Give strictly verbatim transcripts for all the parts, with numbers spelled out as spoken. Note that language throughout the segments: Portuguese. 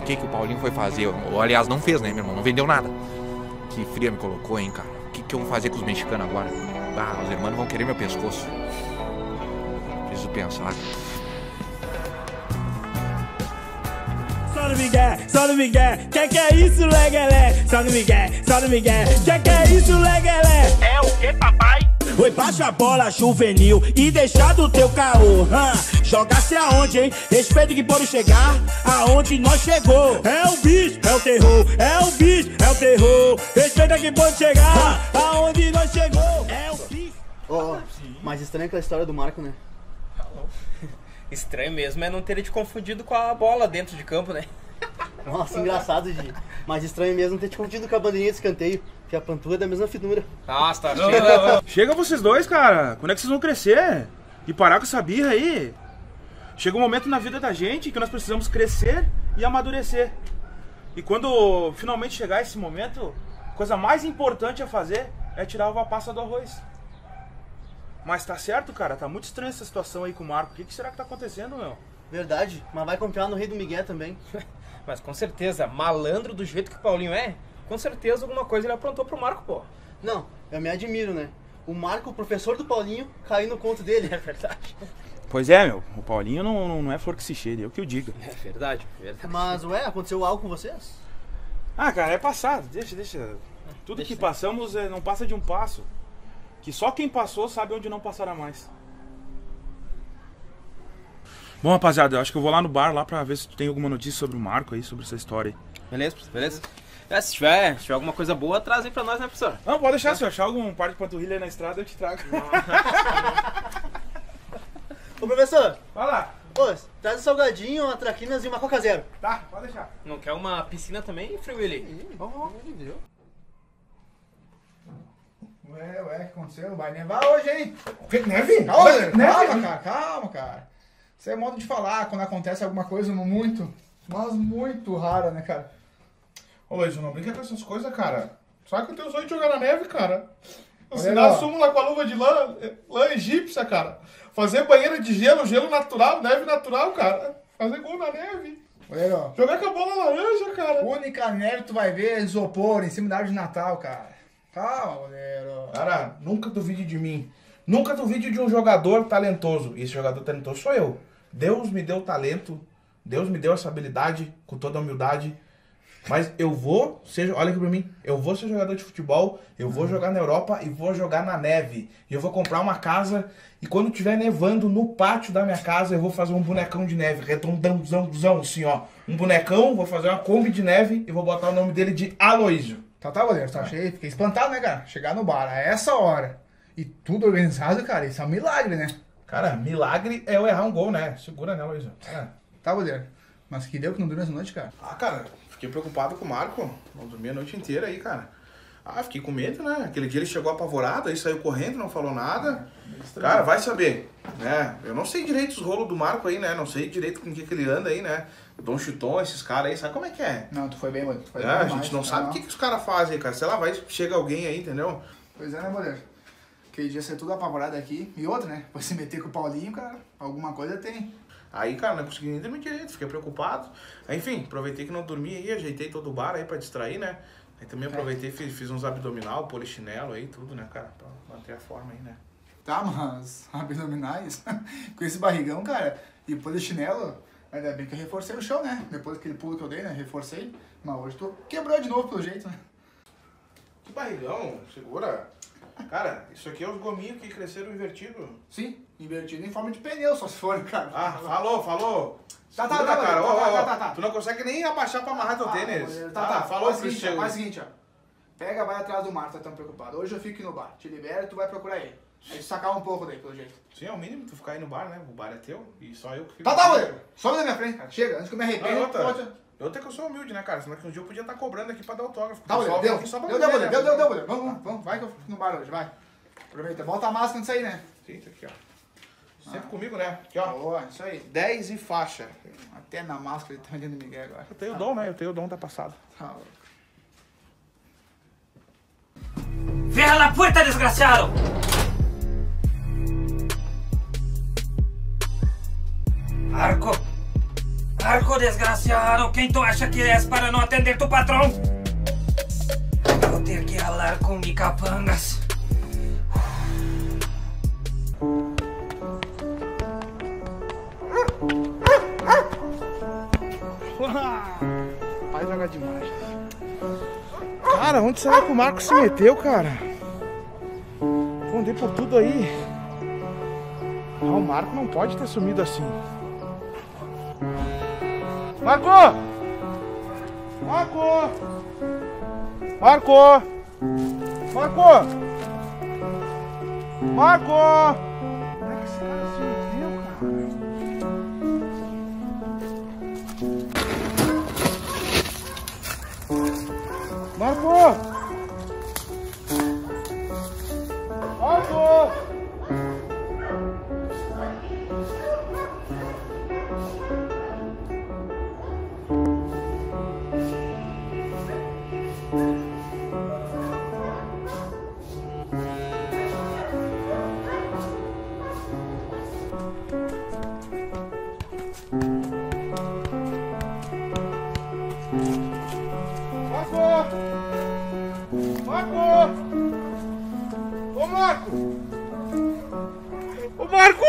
que, que o Paulinho foi fazer. Ou, aliás, não fez, né, meu irmão? Não vendeu nada. Que fria me colocou, hein, cara. O que, que eu vou fazer com os mexicanos agora? Ah, os irmãos vão querer meu pescoço. Preciso pensar. Só no Miguel, só no Miguel, que que é isso, leguelé? Só no Miguel, só no Miguel, que que é isso, leguelé? É o que, papai? Oi, baixa a bola juvenil e deixa do teu caô. Hum, jogasse aonde, hein? Respeito que pode chegar aonde nós chegou. É o bicho, é o terror, é o bicho, é o terror. Respeita que pode chegar aonde nós chegou. É o bicho. Ó, oh, mas estranho aquela história do Marco, né? Estranho mesmo é não ter te confundido com a bola dentro de campo, né? Nossa, engraçado, Gi. Mas estranho mesmo ter te confundido com a bandeirinha de escanteio, que a pantua é da mesma finura. Nossa, tá não, não, não. Chega vocês dois, cara. Quando é que vocês vão crescer? E parar com essa birra aí? Chega um momento na vida da gente que nós precisamos crescer e amadurecer. E quando finalmente chegar esse momento, a coisa mais importante a fazer é tirar a uva passa do arroz. Mas tá certo, cara, tá muito estranha essa situação aí com o Marco. O que, que será que tá acontecendo, meu? Verdade, mas vai confiar no Rei do Miguel também. Mas com certeza, malandro do jeito que o Paulinho é, com certeza alguma coisa ele aprontou pro Marco, pô. Não, eu me admiro, né? O Marco, o professor do Paulinho, caiu no conto dele. É verdade. Pois é, meu, o Paulinho não, não é flor que se cheire, eu que o digo. É verdade, verdade. Mas, ué, aconteceu algo com vocês? Ah, cara, é passado, deixa, deixa. Tudo deixa que passamos é, não passa de um passo. Que só quem passou sabe onde não passará mais. Bom, rapaziada, eu acho que eu vou lá no bar lá pra ver se tem alguma notícia sobre o Marco aí, sobre essa história aí. Beleza, beleza? É, se tiver, se tiver alguma coisa boa, traz aí pra nós, né, professor? Não, pode deixar, se eu achar algum par de panturrilha aí na estrada, eu te trago. Ô, professor! Vai lá. Ô, traz um salgadinho, uma traquinas e uma coca zero. Tá, pode deixar. Não quer uma piscina também, Free Willy? Oh, Ué, ué, o que aconteceu? Vai nevar hoje, hein? Neve? Calma, calma, cara, calma, cara. Isso é modo de falar quando acontece alguma coisa muito, mas muito rara, né, cara? Ô, Luiz, não brinca com essas coisas, cara. Sabe que eu tenho sonho de jogar na neve, cara. Olha Ensinar lá. súmula com a luva de lã, lã egípcia, cara. Fazer banheira de gelo, gelo natural, neve natural, cara. Fazer gol na neve. Olha, ó. Jogar com a bola laranja, cara. Única neve tu vai ver isopor em cima da árvore de Natal, cara. Calma, goleiro. Cara, nunca duvide de mim. Nunca duvide de um jogador talentoso. E esse jogador talentoso sou eu. Deus me deu talento. Deus me deu essa habilidade, com toda a humildade. Mas eu vou ser, olha aqui pra mim, eu vou ser jogador de futebol, eu vou jogar na Europa e vou jogar na neve. E eu vou comprar uma casa e quando tiver nevando no pátio da minha casa, eu vou fazer um bonecão de neve, redondãozão, assim, ó. Um bonecão, vou fazer uma Kombi de neve e vou botar o nome dele de Aloísio. Tá, tá, goleiro, tá cheio. Fiquei espantado, né, cara? Chegar no bar a essa hora e tudo organizado, cara, isso é um milagre, né? Cara, milagre é eu errar um gol, né? Segura, né, Aloísio? É. Tá, goleiro. Mas que deu que não dormiu essa noite, cara? Ah, cara, fiquei preocupado com o Marco. Não dormi a noite inteira aí, cara. Ah, fiquei com medo, né? Aquele dia ele chegou apavorado, aí saiu correndo, não falou nada. Cara, vai saber, né? Eu não sei direito os rolos do Marco aí, né? Não sei direito com o que, que ele anda aí, né? O Dom Chiton, esses caras aí, sabe como é que é? Não, tu foi bem, goleiro. Tu foi É, bem a demais, gente não tá? sabe o que, que os caras fazem, cara. Sei lá, vai, chega alguém aí, entendeu? Pois é, né, goleiro? Aquele dia ser tudo apavorado aqui. E outra, né? Pra se meter com o Paulinho, cara, alguma coisa tem. Aí, cara, não consegui nem dormir direito, fiquei preocupado. Aí, enfim, aproveitei que não dormi aí, ajeitei todo o bar aí pra distrair, né? Aí também aproveitei, fiz, fiz uns abdominal, polichinelo aí, tudo, né, cara? Pra manter a forma aí, né? Tá, mas abdominais, com esse barrigão, cara, e polichinelo, ainda bem que eu reforcei o chão, né? Depois daquele pulo que eu dei, né? Reforcei. Mas hoje tu quebrou de novo pelo jeito, né? Que barrigão, segura. Cara, isso aqui é os gominhos que cresceram invertido. Sim, invertido em forma de pneu, só se for, cara. Ah, falou, falou. Tá, tá, Segura, tá, cara. tá, Ó, tá, ó, tá, ó. tá, tá. Tu não consegue nem abaixar pra amarrar teu Ah, tênis. goleiro, tá, Ah, tá. falou Faz o que seguinte, ó, chegou. faz o seguinte, ó. Pega, vai atrás do Marco, tá tão preocupado. Hoje eu fico aqui no bar. Te libero e tu vai procurar ele. Aí tu sacar um pouco daí, pelo jeito. Sim, é o mínimo tu ficar aí no bar, né? O bar é teu e só eu que fico. Tá, tá, goleiro. Sobe na minha frente, cara. Chega, antes que eu me Ah, arrependa. outra. outra. Eu até que eu sou humilde, né, cara? Senão que um dia eu podia estar cobrando aqui pra dar autógrafo. Tá, O pessoal goleiro, deu. vem aqui só pra Deu, ver, deu, goleiro. né? Deu, deu, deu, goleiro. Vamos, vamos, vamos. Vai que eu fico no bar hoje, vai. Aproveita, bota a máscara antes de sair, né? Sim, tá aqui, ó. Sempre comigo, né? Aqui, ó. Boa, isso aí. dez e faixa. Até na máscara ele tá vendendo Miguel agora. Eu tenho o dom, né? Eu tenho o dom da passada. Tá, louco. ¡Cierra la puerta, desgraciado! Marco! Marco, desgraciado, quem tu acha que és para não atender tu patrão? Vou ter que falar com mi capangas. Vai jogar demais. Cara, onde será que o Marco se meteu, cara? Andei por tudo aí. Ah, o Marco não pode ter sumido assim. Marco! Marco! Marco! Marco! Marco! Onde é que esse cara se meteu, cara? Marco! Marco! Marco! Ô Marco! Ô Marco!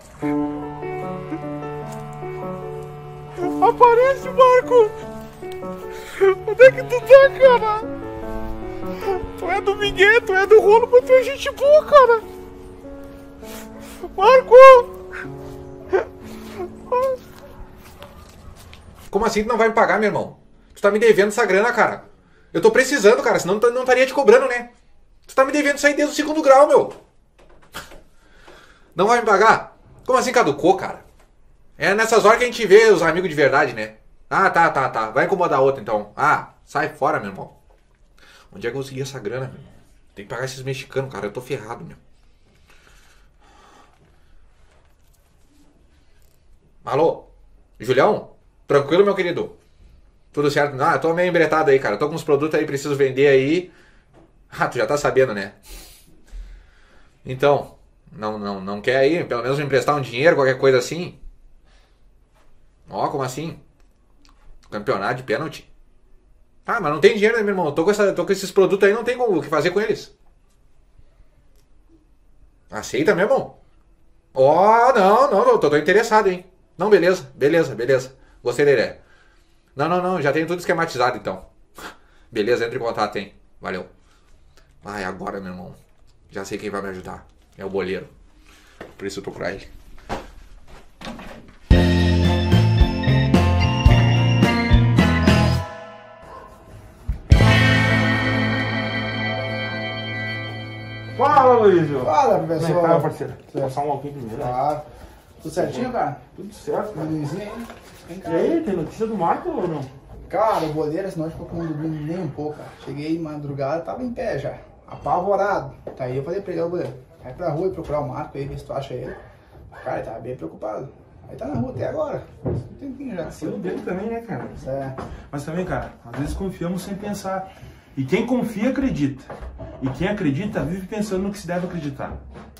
Aparece, Marco! Onde é que tu tá, cara? Tu é do Miguel, tu é do rolo, mas tu é gente boa, cara! Marco! Como assim tu não vai me pagar, meu irmão? Tu tá me devendo essa grana, cara. Eu tô precisando, cara, senão não estaria te cobrando, né? Tu tá me devendo isso aí desde o segundo grau, meu. Não vai me pagar? Como assim caducou, cara? É nessas horas que a gente vê os amigos de verdade, né? Ah, tá, tá, tá. Vai incomodar outro, então. Ah, sai fora, meu irmão. Onde é que eu consegui essa grana, meu irmão? Tem que pagar esses mexicanos, cara. Eu tô ferrado, meu. Alô? Julião? Tranquilo, meu querido? Tudo certo? Ah, tô meio embretado aí, cara. Tô com uns produtos aí, preciso vender aí. Ah, tu já tá sabendo, né? Então, não, não, não quer aí? Pelo menos me emprestar um dinheiro, qualquer coisa assim? Ó, como assim? Campeonato de pênalti? Ah, mas não tem dinheiro, né, meu irmão? Eu tô com, essa, tô com esses produtos aí, não tem o que fazer com eles. Aceita, meu irmão? Ó, não, não, tô, tô interessado, hein? Não, beleza, beleza, beleza. Gostei da ideia. Não, não, não, já tenho tudo esquematizado, então. Beleza, entre em contato, hein? Valeu. Ai, agora, meu irmão. Já sei quem vai me ajudar. É o boleiro. Por isso eu tô procurar ele. Fala, Luísio. Fala, professor. Vem cá, parceiro. Vou passar um alquinho primeiro. Ah, tudo certinho, cara? Tudo certo, cara. Luizinho, hein? Vem cá. E aí, tem notícia do Marco ou não? Cara, o boleiro, esse não ficou com dormindo nem um pouco, cara. Cheguei madrugada, tava em pé já, apavorado. Tá aí eu falei pra ele, ó, boleiro, vai pra rua e procurar o Marco aí, ver se tu acha ele. Cara, ele tava bem preocupado. Aí tá na rua até agora. Um tempinho já. Foi o dele também, né, cara? É. Mas também, cara, às vezes confiamos sem pensar. E quem confia, acredita. E quem acredita, vive pensando no que se deve acreditar.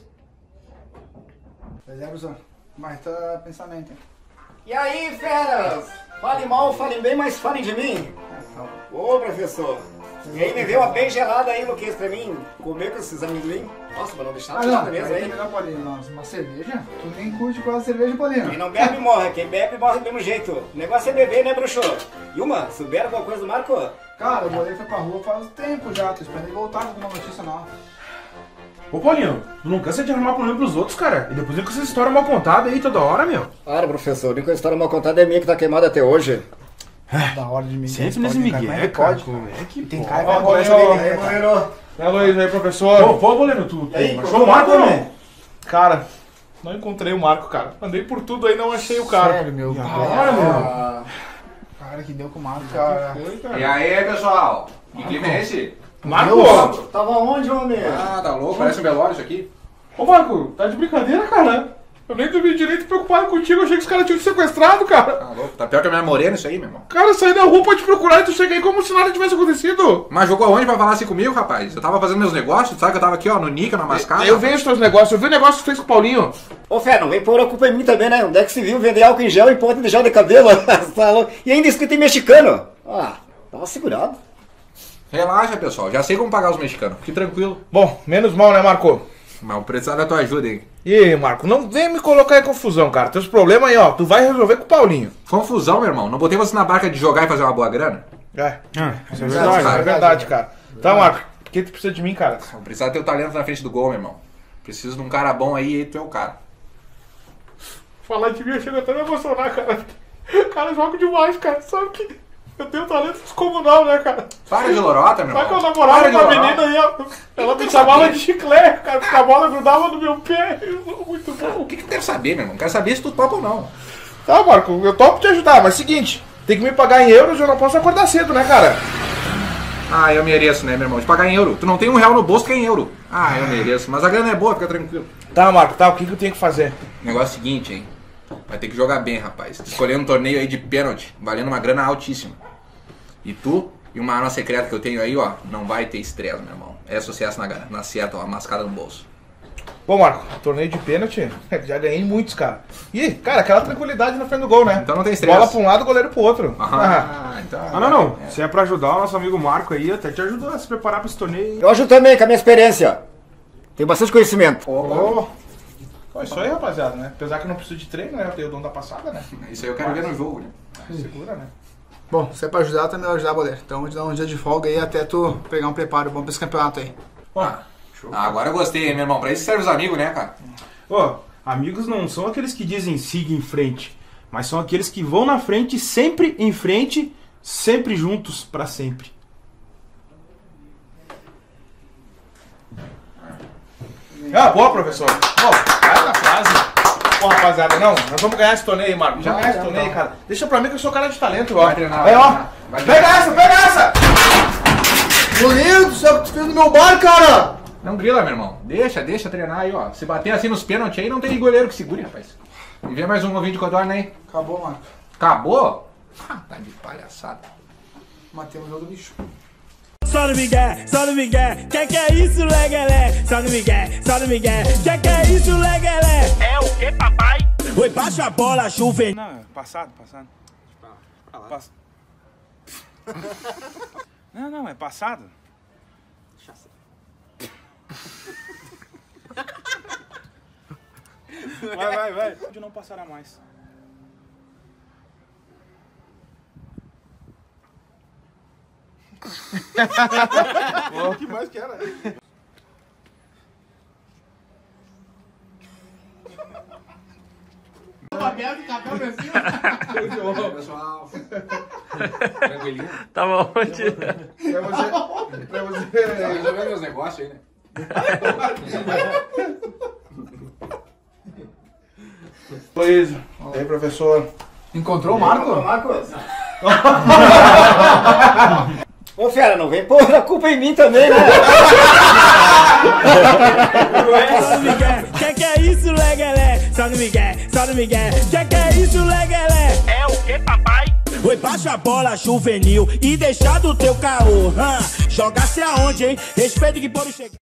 Pois é, professor. Mas tá pensamento, hein? E aí, feras? Falem mal, falem bem, mas falem de mim. Ô, professor. E aí, me deu uma bem gelada aí, Luquinhas, pra mim comer com esses amendoim. Nossa, mas não deixar Ah, nada não, mesmo aí aí. tem melhor, Paulinho. Nossa, uma cerveja? Tu nem curte quase cerveja, Paulinho. Quem não bebe morre, quem bebe morre do mesmo jeito. O negócio é beber, né, bruxo? E uma, souberam alguma coisa do Marco? Cara, o boleiro foi pra rua faz tempo já, tô esperando ele voltar com alguma notícia nova. Ô, Paulinho, tu não cansa de arrumar problema pros outros, cara? E depois vem com essa história mal contada aí toda hora, meu. Para, professor, a única história mal contada é minha que tá queimada até hoje. Da hora de mim. Sempre nesse migué, cara. Como é que Tem pode? cara que Ó, vai Paulinho, conversa ó, dele, né, cara? Goleiro. É, Luiz, aí, professor. Pô, pô, Boleiro, tu, tu aí, achou o Marco ou não? Cara, não encontrei o Marco, cara. Andei por tudo aí, não achei o cara. Sério, meu. E agora, meu? Ah, cara, que deu com o Marco, cara. Foi, cara. E aí, pessoal? Que clima é esse? Marco! Tava onde, homem? Ah, tá louco? Parece um velório isso aqui. Ô, Marco, tá de brincadeira, cara? Eu nem dormi direito preocupado contigo, eu achei que os caras tinham te sequestrado, cara. Tá louco, tá pior que a minha morena isso aí, meu irmão. Cara, eu saí da rua pra te procurar e tu chega aí como se nada tivesse acontecido. Mas jogou aonde pra falar assim comigo, rapaz? Eu tava fazendo meus negócios, sabe que eu tava aqui, ó, no Nica, na mascada. Eu vejo os teus negócios, eu vi o negócio que tu fez com o Paulinho. Ô, Fé, não vem pôr a culpa em mim também, né? Onde é que se viu vender álcool em gel e ponta de gel de cabelo? E ainda escrito em mexicano. Ah, tava segurado. Relaxa, pessoal, já sei como pagar os mexicanos, fique tranquilo. Bom, menos mal, né, Marco? Mas eu precisar da tua ajuda, hein? E aí, Marco, não vem me colocar em confusão, cara. Teus problemas aí, ó, tu vai resolver com o Paulinho. Confusão, meu irmão. Não botei você na barca de jogar e fazer uma boa grana? É, Ah, isso é verdade, verdade. é verdade, cara. Tá, Marco, o que tu precisa de mim, cara? Eu preciso ter o talento na frente do gol, meu irmão. Preciso de um cara bom aí e tu é o cara. Falar de mim chega até a me emocionar, cara. Cara, eu jogo demais, cara. Sabe que eu tenho talento descomunal, né, cara? Para de lorota, meu Sabe que eu irmão. namorava Para de com uma lorota. menina e ela, ela me chamava de chiclete, cara, porque a bola grudava no meu pé. Muito bom. O que que tu quer saber, meu irmão? Quero saber se tu topa ou não. Tá, Marco, eu topo te ajudar, mas seguinte, tem que me pagar em euros e eu não posso acordar cedo, né, cara? Ah, eu mereço, né, meu irmão? De pagar em euro. Tu não tem um real no bolso que é em euro. Ah, eu mereço. Mas a grana é boa, fica tranquilo. Tá, Marco, tá, o que, que eu tenho que fazer? Negócio seguinte, hein? Vai ter que jogar bem, rapaz. Escolhendo um torneio aí de pênalti, valendo uma grana altíssima. E tu, e uma arma secreta que eu tenho aí, ó, não vai ter estresse, meu irmão. É sucesso na, na seta, ó, mascada no bolso. Bom, Marco, torneio de pênalti, já ganhei muitos, cara. E, cara, aquela tranquilidade na frente do gol, né? Então não tem estresse. Bola pra um lado, goleiro pro outro. Ah, então... Ah, não, não. Se é pra ajudar o nosso amigo Marco aí, até te ajudou a se preparar pra esse torneio. Eu ajudo também com a minha experiência. Tenho bastante conhecimento. Oh. Pô, isso aí, rapaziada, né? Apesar que eu não preciso de treino, né? Eu tenho o dom da passada, né? Isso aí eu quero ver no jogo, né? Segura, né? Bom, se é pra ajudar, também vai ajudar, Boleiro. Então vou te dar um dia de folga aí até tu pegar um preparo bom pra esse campeonato aí. Ah, agora eu gostei, hein, meu irmão. Pra isso serve os amigos, né, cara? Ô, amigos não são aqueles que dizem siga em frente, mas são aqueles que vão na frente, sempre em frente, sempre juntos, pra sempre. Ah, boa, professor. Bom, vai na frase. Pô, rapaziada, não, nós vamos ganhar esse torneio aí, Marco. Já ganhar esse torneio, cara. Deixa pra mim que eu sou cara de talento, ó. Vai treinar, Aí, vai ó. treinar. Vai Pega treinar. essa, pega essa! Goleiro do céu, que tu fez no meu bar, cara! Não grila, meu irmão. Deixa, deixa treinar aí, ó. Se bater assim nos pênaltis aí, não tem goleiro que segure, rapaz. E vem mais um ovinho de codorna aí. Acabou, Marco. Acabou? Ah, tá de palhaçada. Matemos o outro bicho. Só no Miguel, só no Miguel, que que é isso, legalé? Só no Miguel, só no Miguel, que que é isso, legalé? É o que, papai? Oi, baixa a bola, juvenil. Não, é passado, passado. Pass... Não, não, é passado. Vai, vai, vai. Onde não passará mais. O que mais que era? Pessoal. Tranquilinho. Tava onde? Pra você. Pra você. Resolveu meus negócios aí, né? Luiz. E aí, professor? Encontrou o Marco? Marcos. Ô, fera, não vem pôr a culpa em mim também, né? Só no Miguel, que que é isso, legalé? Só no Miguel, só no Miguel, que que é isso, legalé? É o que, papai? Oi, baixa a bola, juvenil, e deixar do teu caô. Hã? Jogasse aonde, hein? Respeito que pode chegar.